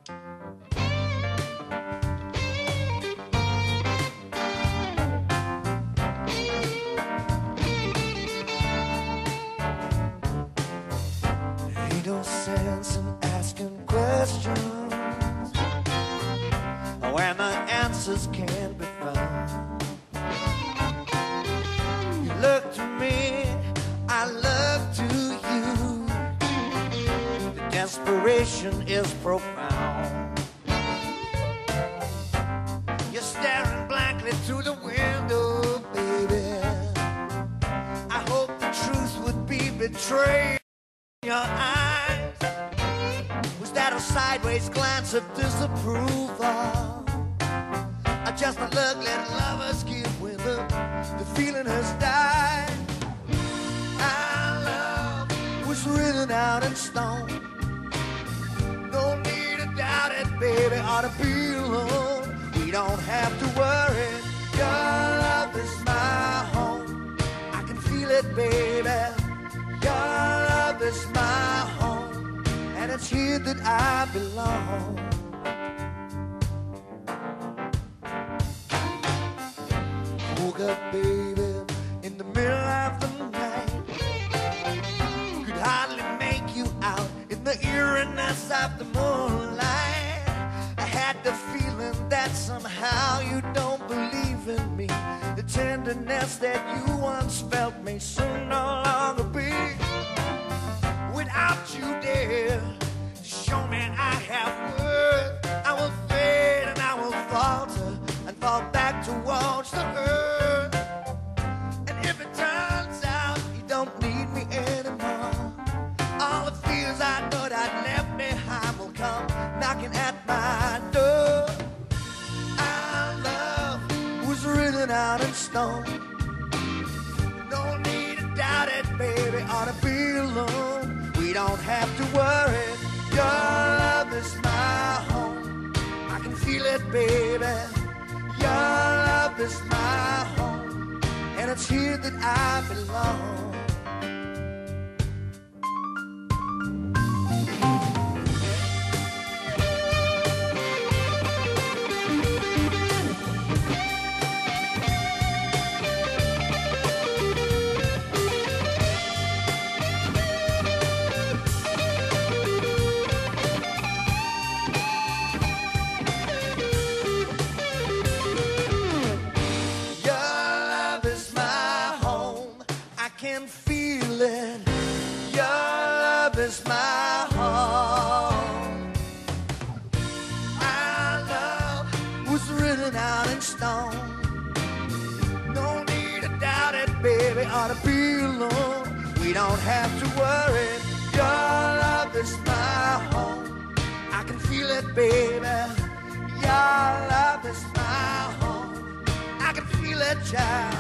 Ain't no sense in asking questions when the answers can't be found. You look to me, I look to you. The desperation is profound. You're staring blankly through the window, baby. I hope the truth would be betrayed. Your eyes, was that a sideways glance of disapproval, or just a look let lovers give when the feeling has died? Our love was written out in stone. No need to doubt it, baby, or to be alone. We don't have to worry. Your love is my home. I can feel it, baby. Your love is my home, and it's here that I belong. Woke up, baby, in the middle of the night. Could hardly make you out in the eeriness of the moonlight. I had the feeling that somehow you don't believe in me. The tenderness that you once felt may soon no longer be. Without you there to show me I have worth, I will fade and I will falter and fall back towards the earth. And if it turns out you don't need me anymore, all the fears I thought I'd left behind will come knocking at my door. Our love was written out in stone. No need to doubt it, baby, or to be alone. We don't have to worry. Your love is my home. I can feel it, baby. Your love is my home, and it's here that I belong. Is my home. Our love was written out in stone. No need to doubt it, baby, or to be alone. We don't have to worry. Your love is my home. I can feel it, baby. Your love is my home. I can feel it, child.